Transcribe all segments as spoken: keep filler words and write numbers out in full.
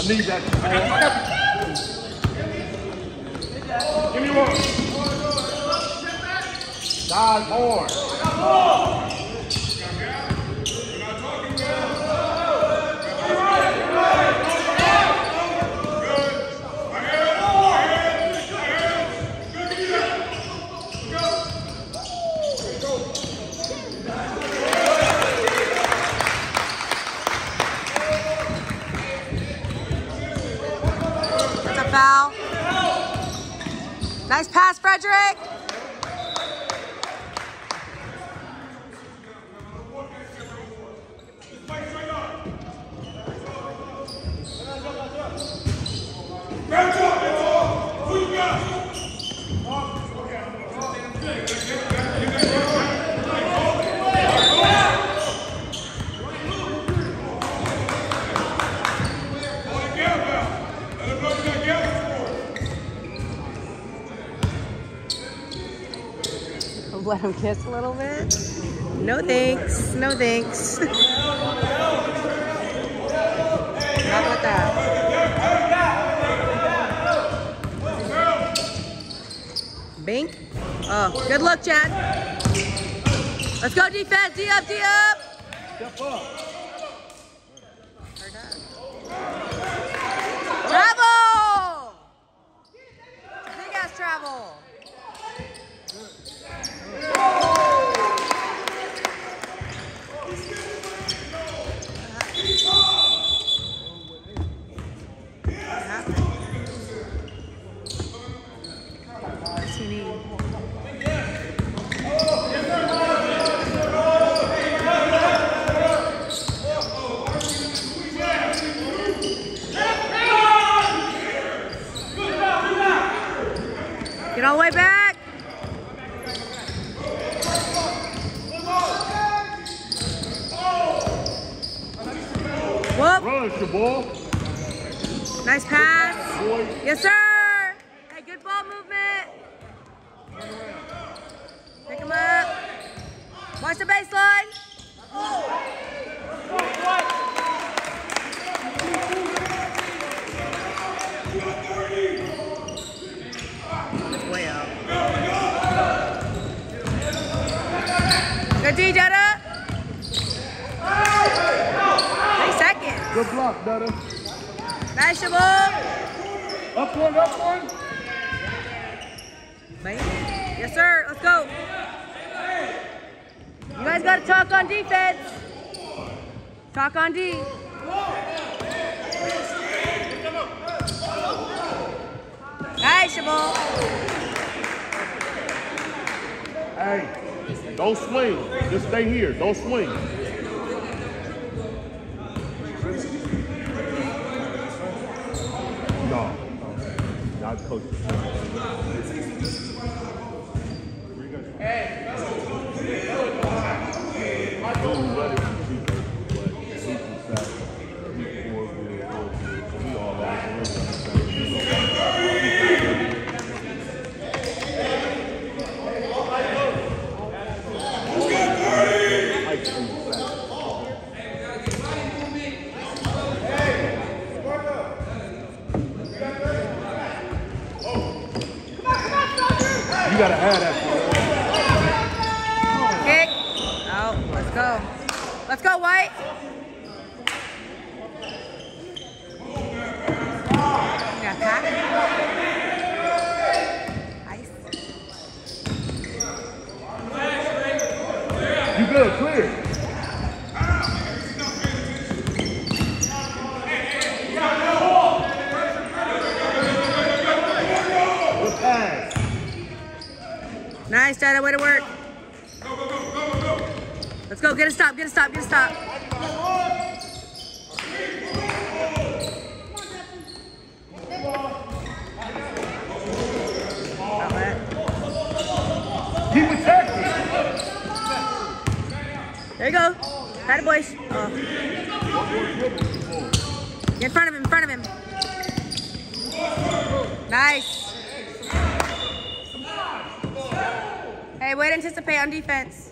need that. Give me one. Dive hard. Foul. Nice pass, Frederick. Let him kiss a little bit. No thanks. No thanks. Not with that. Bink. Oh, good look, Chad. Let's go defense. D up, D up. Step up. Travel. Big ass travel. Get all the way back. Whoop. Run, Shabal. Nice pass. Yes, sir. Hey, good ball movement. Pick him up. Watch the baseline. Way up. Good D, Jetta. Three seconds. Good block, Dada. Nice, Shabal. Up one, up one. Man. Yes, sir. Let's go. You guys got to talk on defense. Talk on D. Nice, Shabal. Hey, don't swing. Just stay here. Don't swing. No. Not coach. Hey. You gotta have that. Kick. Oh, let's go. Let's go, White. Yeah, pack. Nice. You good, clear. Good pass. Nice, Jada. Way to work. Go, go, go, go, go. Let's go. Get a stop. Get a stop. Get a stop. Keep attacking. There you go. Got it, boys. Oh. Get in front of him. In front of him. Nice. Hey, way to anticipate on defense.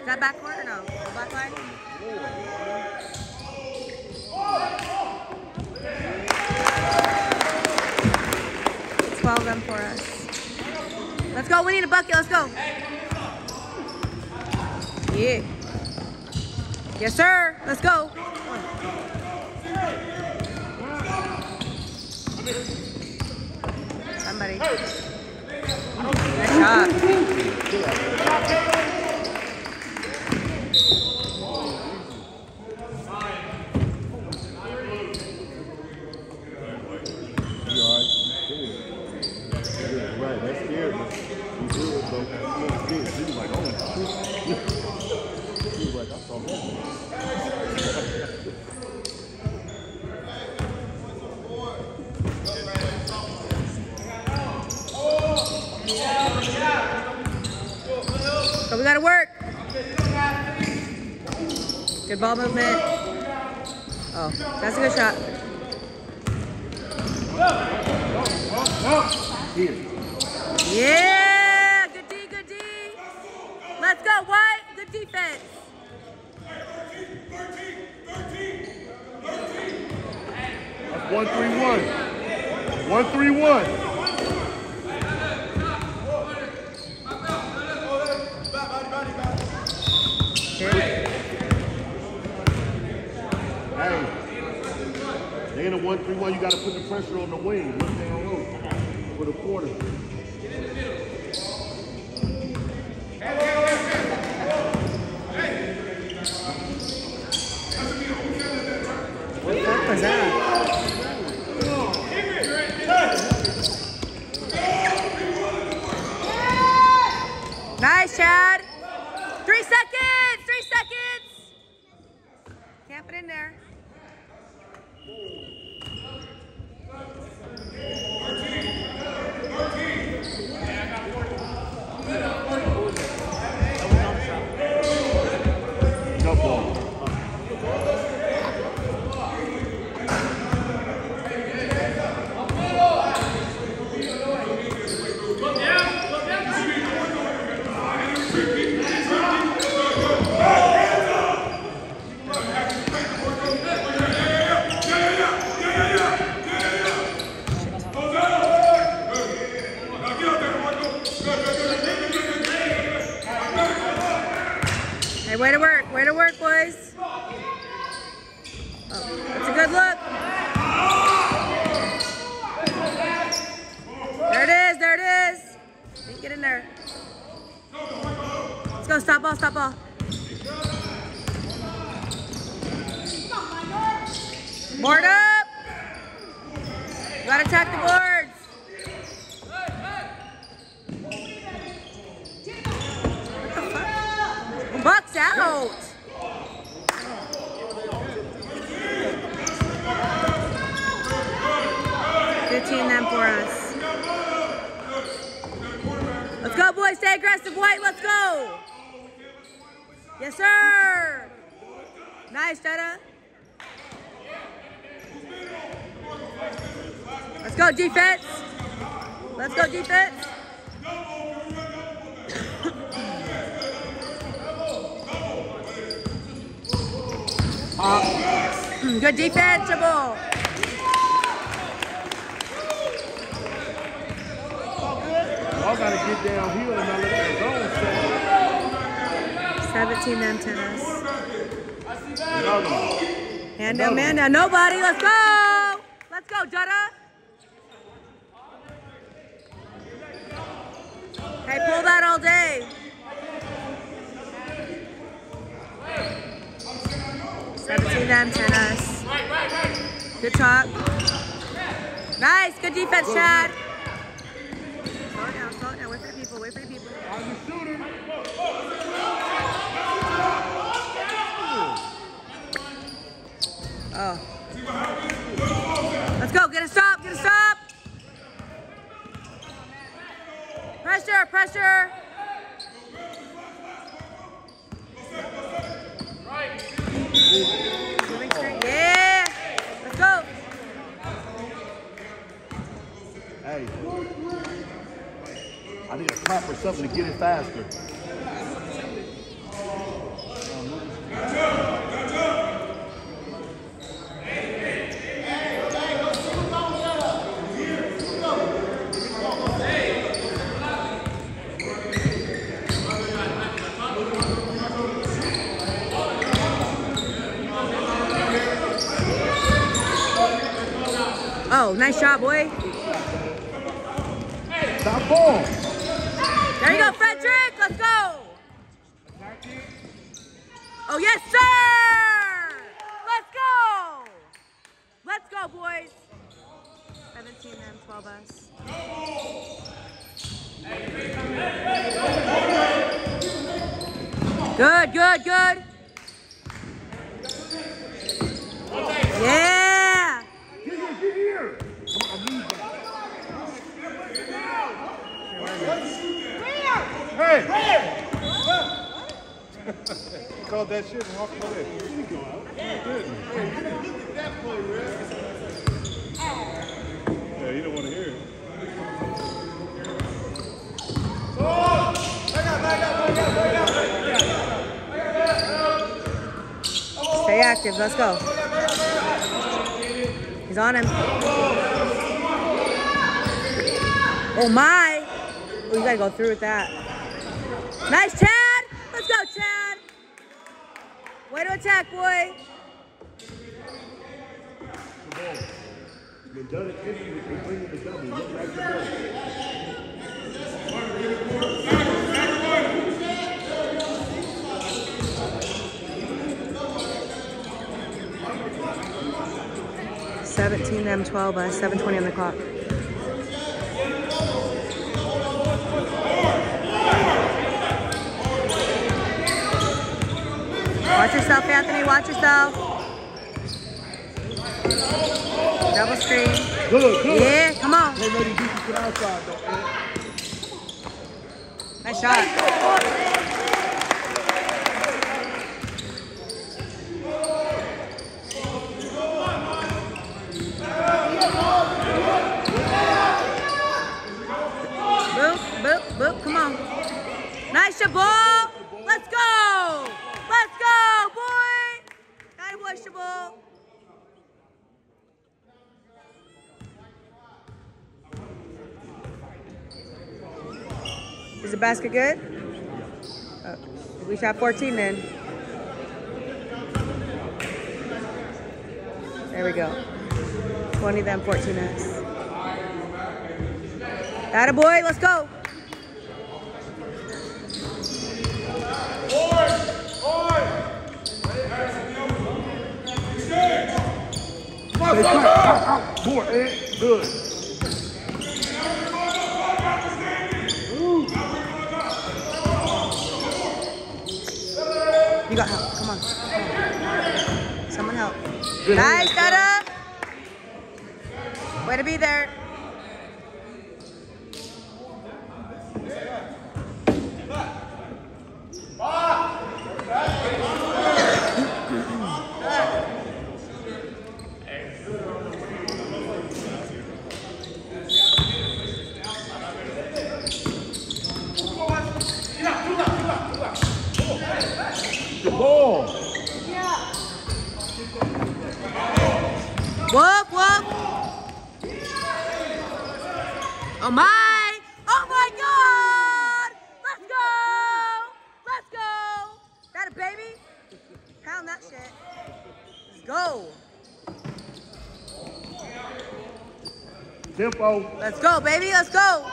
that backcourt or no? The black line? twelve them for us. Let's go. We need a bucket. Let's go. Yeah. Yes, sir. Let's go. Somebody. Nice shot. Right, that scared me. He did, but he was he was like, oh. He was like, I saw that. So we gotta work. Good ball movement. Oh, that's a good shot. Here. Yeah, good D, good D. Let's go, White. Good defense. That's one three one. One three one. Hey, they in a one three one. You got to put the pressure on the wing. Look down low for the quarter. What the fuck was that? Nice, Chad. Three seconds. Three seconds. Camp it in there. Jump ball. Hey, way to work. Way to work, boys. Oh, that's a good look. There it is. There it is. Get in there. Let's go. Stop ball. Stop ball. Board up. You gotta attack the boards. Bucks out. fifteen them for us. Let's go, boys. Stay aggressive, White. Let's go. Yes, sir. Nice, Jetta. Let's go, defense. Let's go, defense. Uh, good defense, Jabal. Y'all gotta get downhill and not let that zone set. seventeen them tennis. Another one. Hand down, man down. Nobody. Let's go. Let's go, Jutta. Hey, pull that all day. seventeen them, ten us. Good talk. Nice, good defense, Chad. Slow it down, slow it down. Wait for the people, wait for the people. Oh. Let's go, get a stop, get a stop. Pressure, pressure. Moving straight. Yeah. Let's go. Hey. I need a clap or something to get it faster. Nice shot, boy. Stop ball. There you go, Frederick. Let's go. Oh, yes, sir. Let's go. Let's go, boys. seventeen them, twelve us. Good, good, good. Yeah. Get here, get here. Come on, move back. Hey. He called that shit and walked away. He didn't go out. He didn't. Hey, you didn't get that play, Red. Yeah, you don't want to hear it. Stay active. Let's go. He's on him. Oh, my. Oh, you got to go through with that. Nice, Chad. Let's go, Chad. Way to attack, boy. They've done it fifty, they bring it to double. Look like the ball. seventeen them, twelve us, seven twenty on the clock. Watch yourself, Anthony. Watch yourself. Double screen. Good, good. Yeah, come on. They ready to beat you to the outside, though, Ed. Nice shot. Boop, boop, boop. Come on. Nice Shabal. Let's go. Let's go, boy. Nice boy, Shabal. Is the basket good? Oh, we shot fourteen then. There we go. twenty them, fourteen us. Atta boy, let's go. Hey, out, out, out. More, Ed. Good. You got help. Come on. Come on. Someone help. Nice, Dada. Way to be there. The ball. Whoop, whoop. Oh, my. Oh, my God. Let's go. Let's go. Got a baby? Pound that shit. Let's go. Tempo. Let's go, baby. Let's go.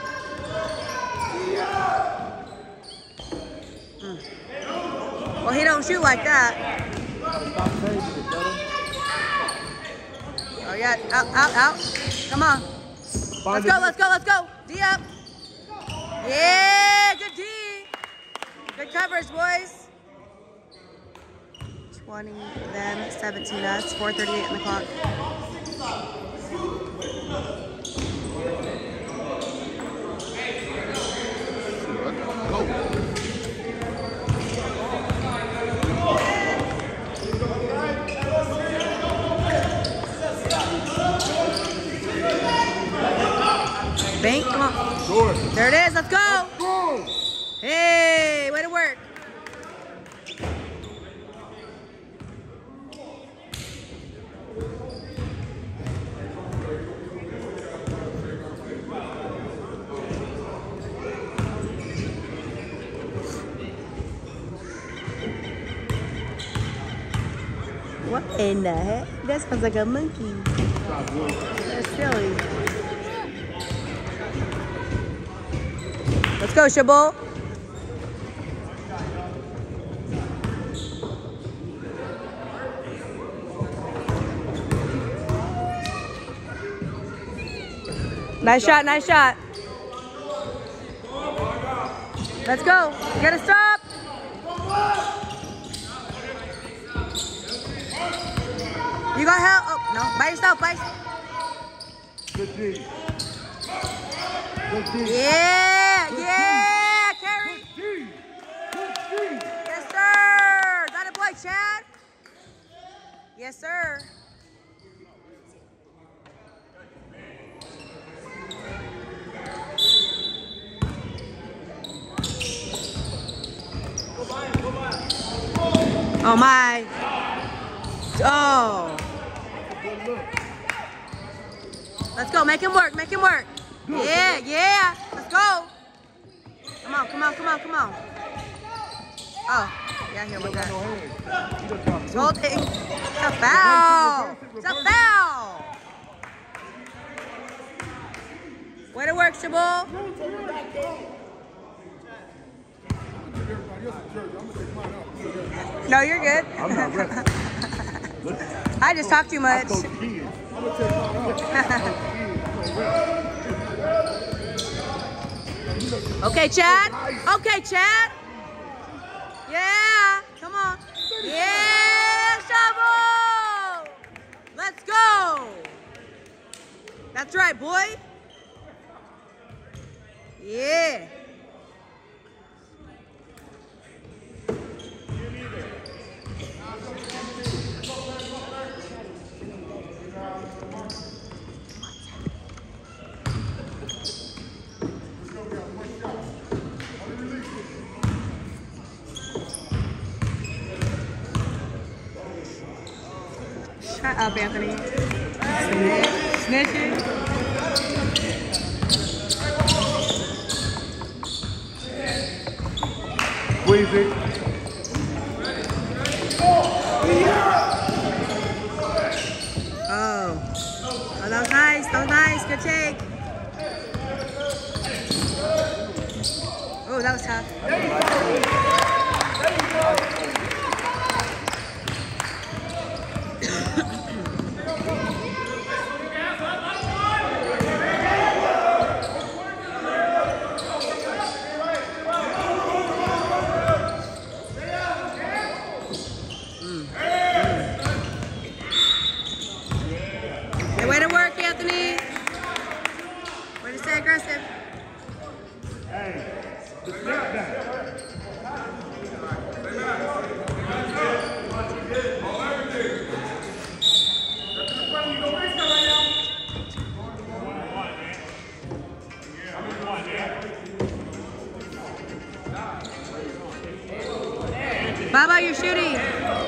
Mm. Well, he don't shoot like that. Oh, yeah. Out, out, out. Come on. Let's go, let's go, let's go. D up. Yeah, good D. Good coverage, boys. twenty them, seventeen us, four thirty-eight on the clock. Bank, come on. Sure. There it is, let's go. Let's go. Hey, way to work. What in the heck? That sounds like a monkey. Let's go, Shabul. Nice shot, nice shot. Let's go. You gotta stop. You got help. Oh, no. By yourself, by yourself. Good D. Good D. Yeah, Good yeah, Carrie. Good D. Good D. Yes, sir. Got a boy, Chad. Yes, sir. Oh my. Oh. Let's go. Make him work. Make him work. Yeah, yeah. Let's go. Come on, come on, come on, come on. Oh, yeah, here we go. It's holding. It's a foul. It's a foul. Way to work, Shabul. No, you're good. I'm not ready. I just talk too much. Okay, Chad. Okay, Chad. Yeah. Come on. Yeah, Shabul. Let's go. That's right, boy. Yeah. Shut up, Anthony. Snitching. Squeeze it. Oh. Oh, that was nice. That was nice. Good take. Oh, that was tough. Way to work, Anthony. Way to stay aggressive. Hey, the step down. Baba, you're shooting.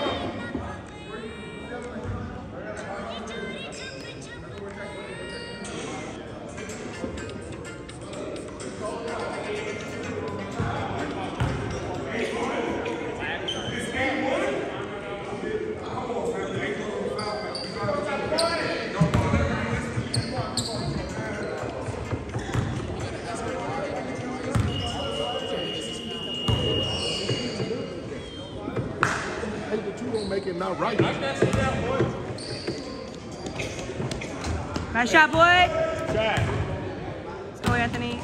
Make it not right. Nice shot, boy. Shot. Let's go, Anthony.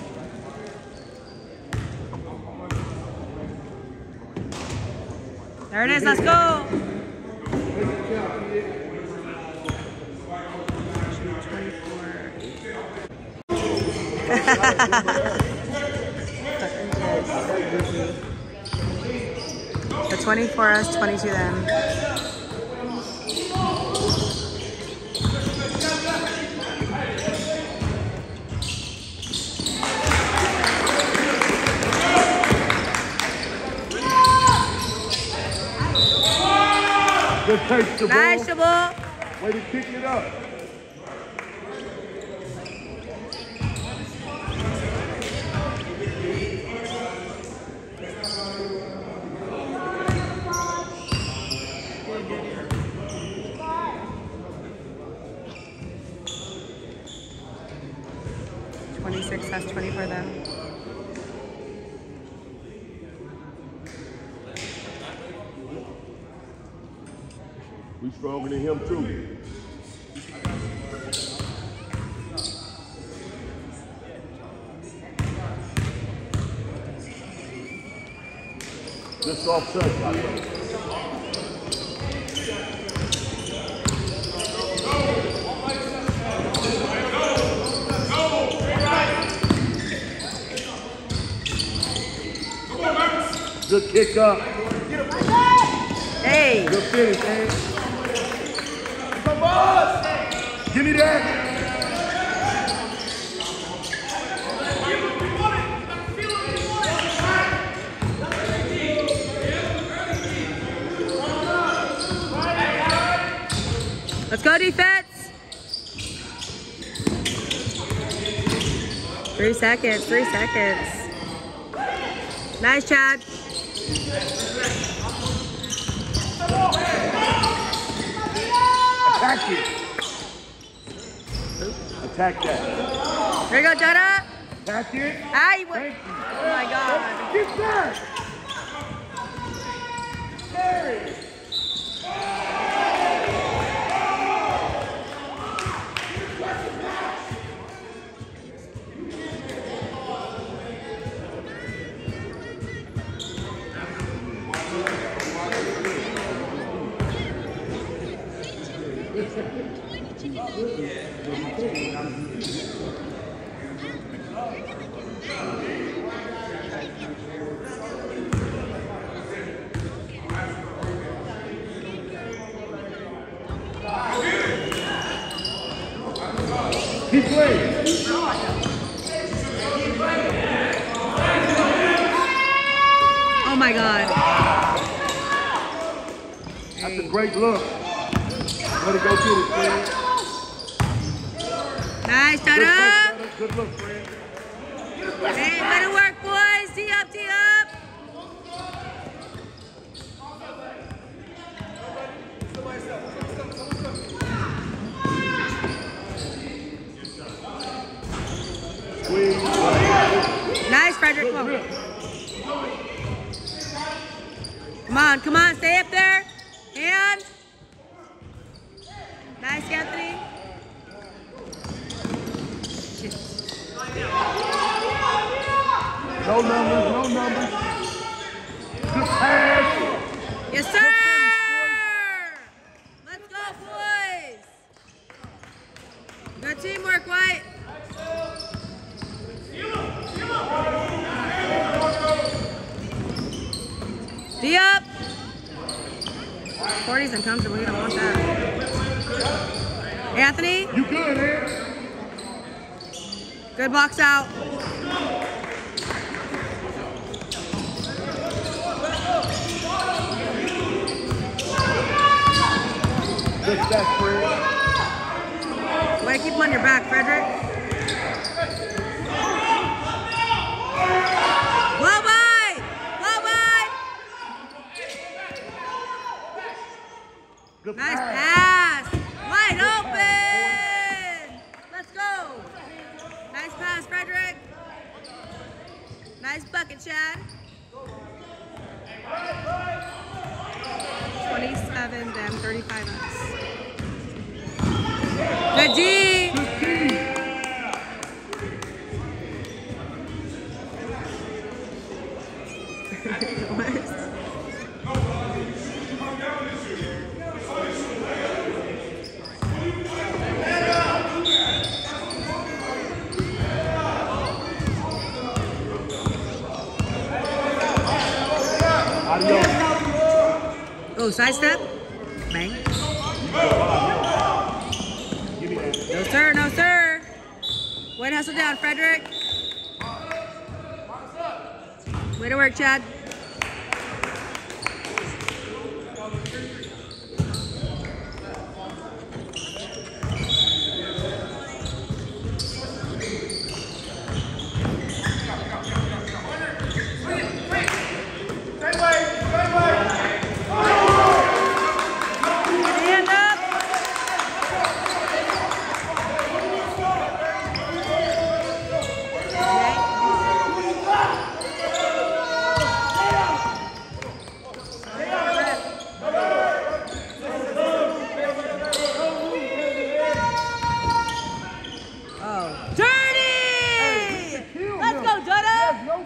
There it is. Let's go. The twenty-four us, twenty-two them. Good take, Shabul. Nice, Shabul. Way to kick it up. twenty-six us, twenty-four them. stronger than him too. Just soft touch. Good kick up. Hey. Good finish, man. Come on. Give me that. Let's go, defense. Three seconds, three seconds. Nice, Chad. Attack it. Attack that. Here you go, Jetta. Attack it. Ah, you went. Thank you. Oh my God. Get that. Hey. Keep playing. Oh my God. That's a great look. Let it go through it, friend. Nice, Good, Jetta. look, good look, friend. Hey, way to work, boys. Tee up, tee up. Squeeze. Nice, Frederick. Come on. Come on, come on. Stay up there. Hand. Nice, Anthony. No numbers, no numbers. Good pass. Yes, sir. Let's go, boys. Good teamwork, White. D up. forty's uncomfortable. You don't want that. Anthony. You good, man? Good box out. Good back, Fred. Way to keep him on your back, Frederick. Well wide. Well wide. Good Nice pass. pass. Wide open. Let's go. Nice pass, Frederick. Nice bucket, Chad. twenty-seven, then thirty-five us. Good D. Good key. Adios. Oh, side step. Bang. Give me that. No, sir. No, sir. Way to hustle down, Frederick. Way to work, Chad. Stand up.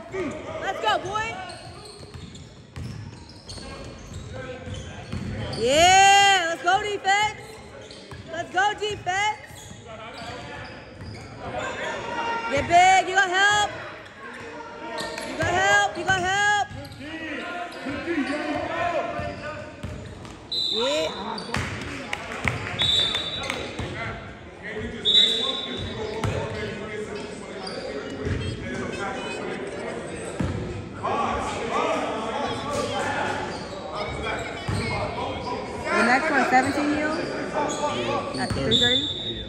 Let's go, boy. Yeah, let's go, defense. Let's go, defense. Get big, you got help. You got help, you got help. Yeah. The next one, seventeen U? At three thirty?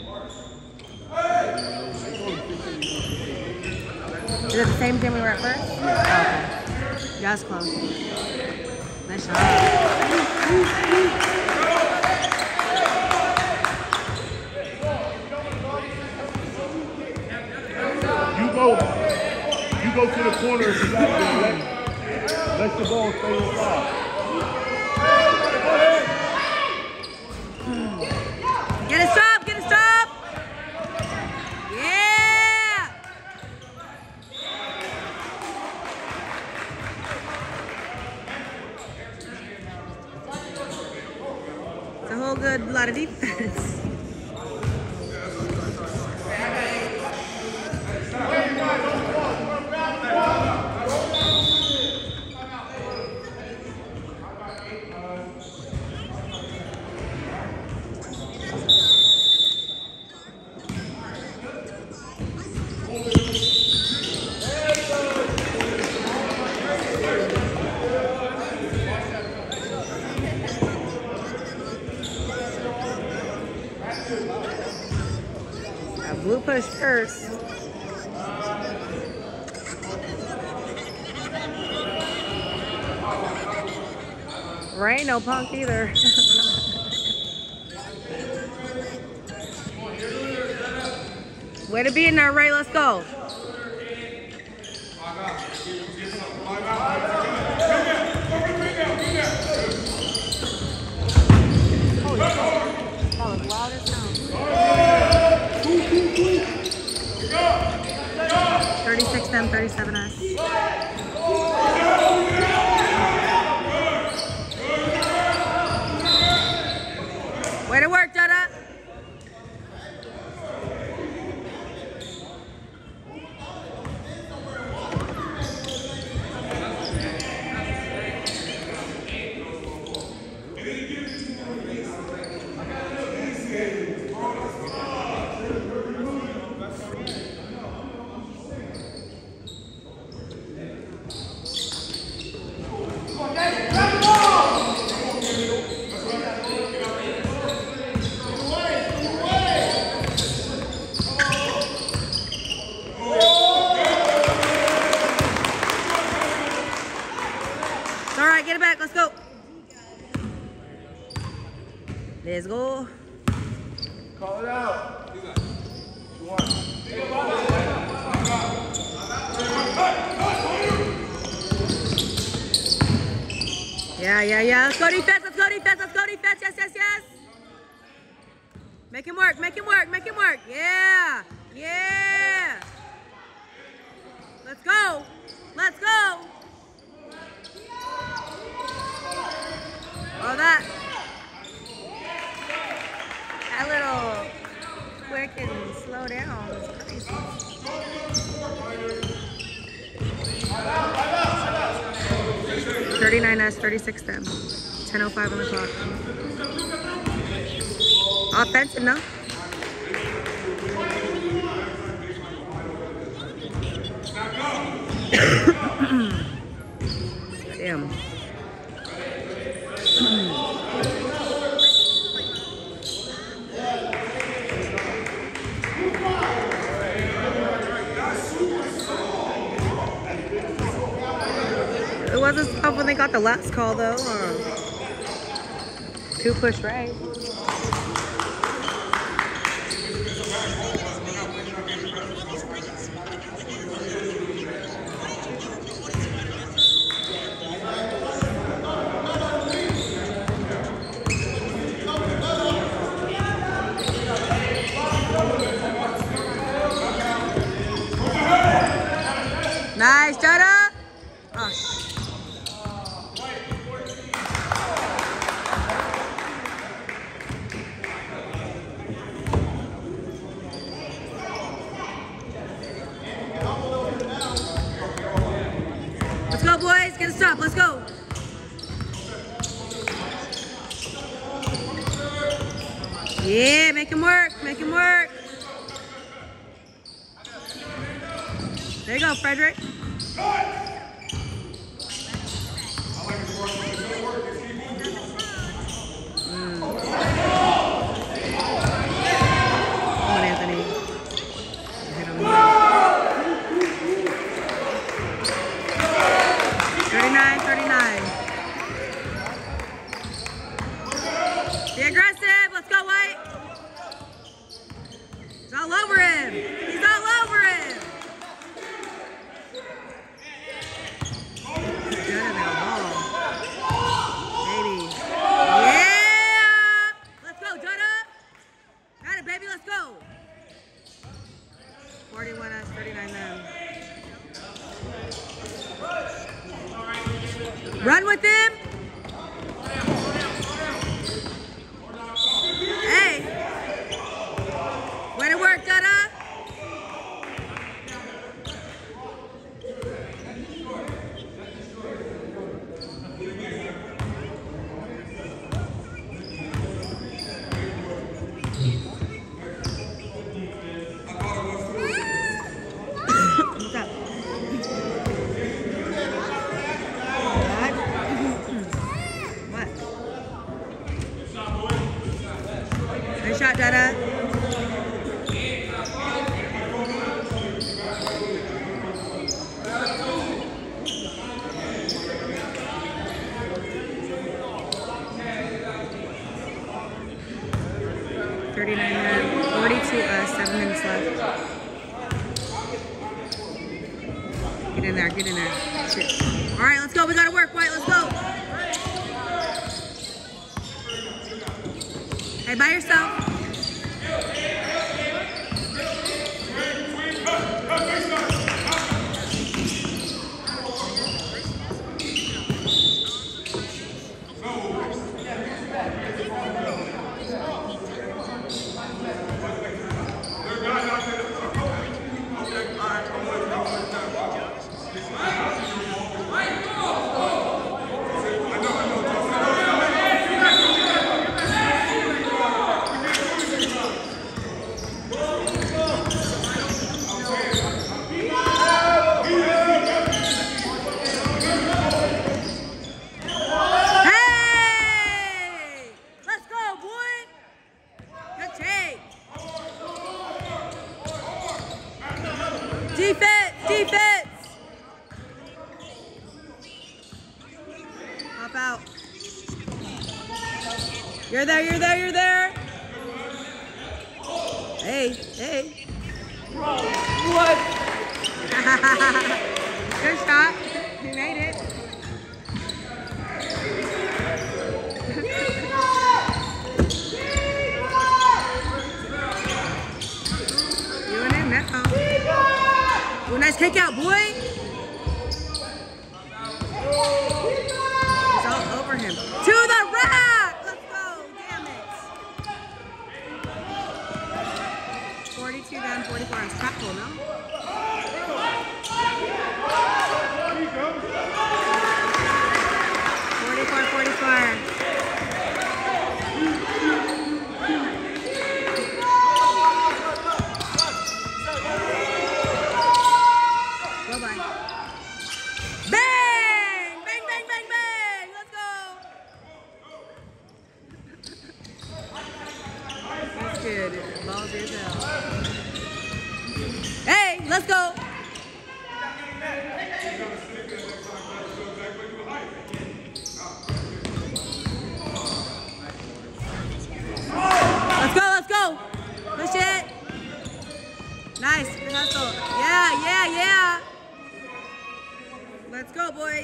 Is it the same gym we were at first? Yeah. Oh, okay. Yeah, it's close. Nice shot. You go, you go to the corner and let, let the ball stay inside. Get a stop, get a stop. Yeah. It's a whole good lot of defense. Blue push first. Ray ain't no punk either. Way to be in there, Ray. Let's go. That was loud as hell. thirty-six them, thirty-seven us. Way to work, Dada. All right, get it back. Let's go. Let's go. Call it out. Yeah, yeah, yeah. Let's go defense. Let's go defense. Let's go defense. Yes, yes, yes. Make him work. Make him work. Make him work. Yeah. Yeah. Let's go. Let's go. Oh, that. That little quick and slow down is crazy. thirty-nine S, thirty-six them. ten oh five on the clock. Offensive, no? Damn. It wasn't tough when they got the last call, though. Huh? Two push right. Nice, Jada. Oh, sh Let's go, boys. Get a stop. Let's go. Yeah, make him work. Make him work. There you go, Frederick. Run with him. Hey. Way to work, Dada. What's up? Nice shot, Dada. thirty-nine minutes, forty-two, uh, seven minutes left. Get in there, get in there. Shit. All right, let's go. We gotta work, White. Let's go. Hey, by yourself. Defense! Defense! Hop out. You're there, you're there, you're there. Hey, hey. Bro, what? Good shot. You made it. You and him now. Oh, nice kick out, boy. He's all over him. To the rack! Let's go. Damn it. forty-two down, forty-four on tackle, no? forty-four, forty-four. Ballsy as hell. Hey, let's go. Let's go, let's go. Push it. Nice, good hustle. Yeah, yeah, yeah. Let's go, boys.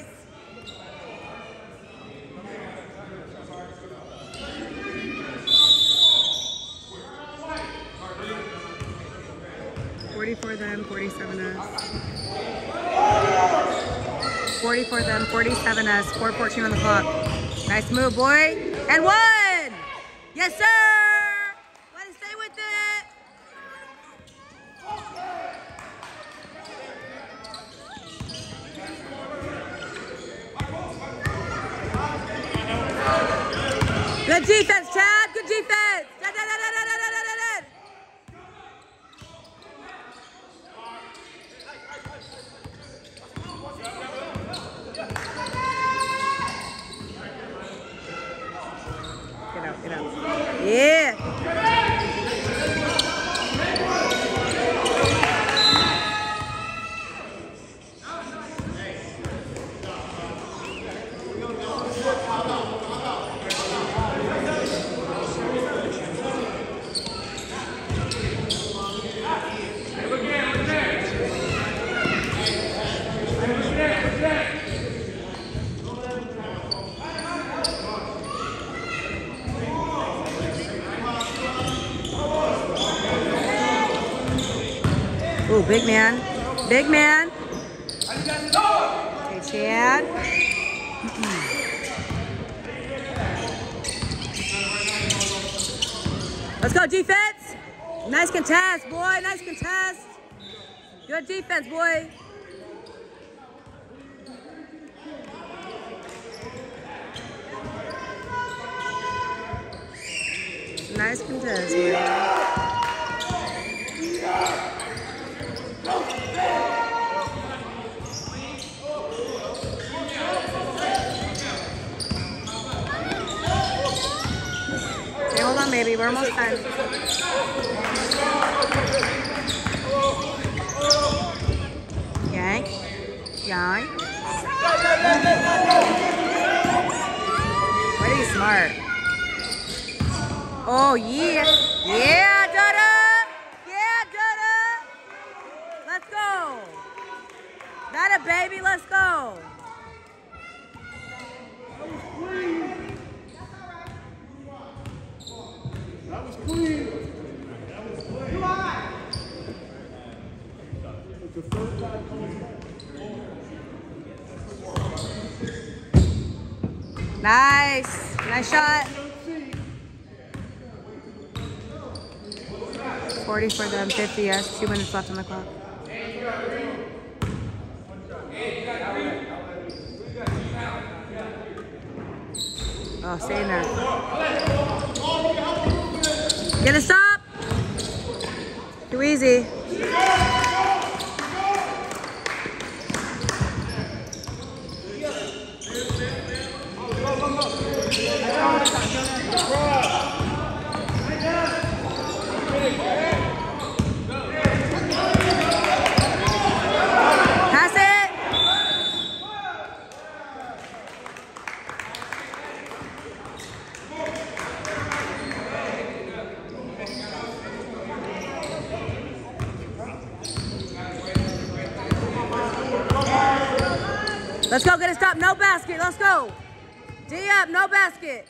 forty-four them, forty-seven us. forty for them, forty-seven us, four fourteen on the clock. Nice move, boy. And one! Yes, sir! Way to stay with it! Good defense, Chad. Good defense. Da, da, da, da, da, da, da, da. Get out, get out. Yeah. Ooh, big man. Big man. Okay, Chad. Let's go, defense. Nice contest, boy. Nice contest. Good defense, boy. Nice contest, boy. Okay, hold on, baby. We're almost done. Yank. Yank. Pretty smart. Oh, yeah. Yeah, Dada. Yeah, Dada. Let's go. Dada, baby. Let's go. That was clean. That was clean. It's the first time coming back. Nice. Nice shot. forty for them, fifty yes. Two minutes left on the clock. Oh, stay in there. Get a stop. Too easy. Pass it. Let's go, get a stop. No basket. Let's go. D up, no basket.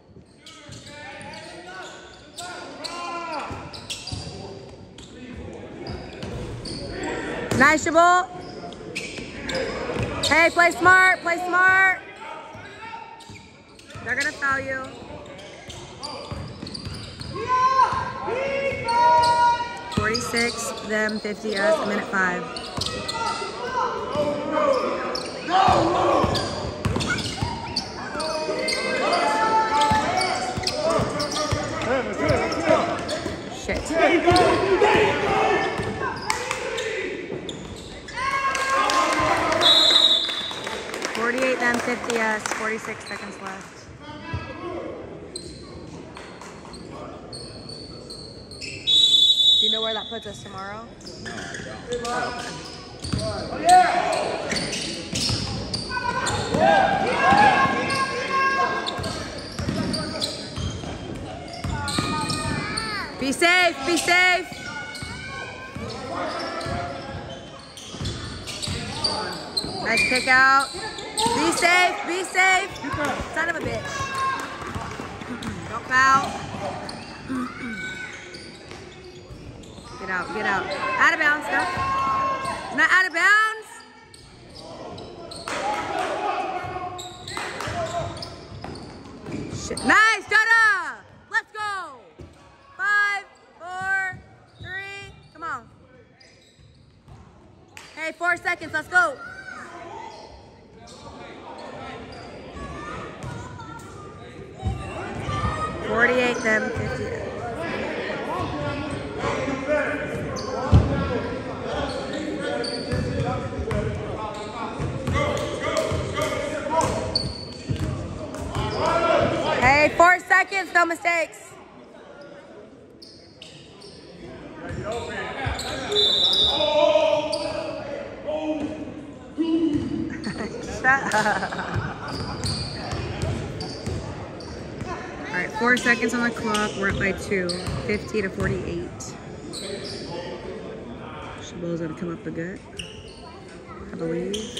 Nice, Shabul. Hey, play smart, play smart. They're gonna foul you. forty-six, them, fifty us, a minute five. Shit. forty-eight them, fifty us, forty-six seconds left. Do you know where that puts us tomorrow? No, I don't. Oh, yeah. Be safe, be safe. Nice kick out. Be safe, be safe. Son of a bitch. Don't foul. Get out, get out. Out of bounds, no. Not out of bounds. Shit. Nice, Dada! Let's go! Five, four, three, come on. Hey, four seconds, let's go. forty-eight, them, fifty. Hey, four seconds, no mistakes. Shut up. All right, four seconds on the clock. We're up by two, fifty to forty-eight. Chabot's gonna come up a gut, I believe.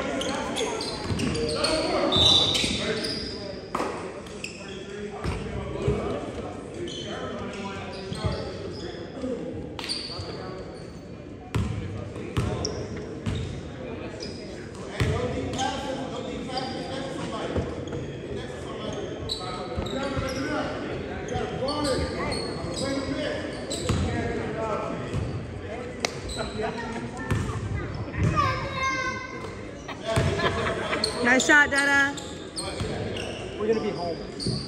Nice shot, Dada. We're gonna be home.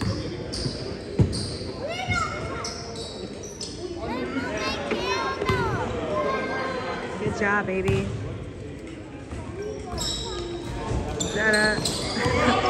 Good job, baby. Dada.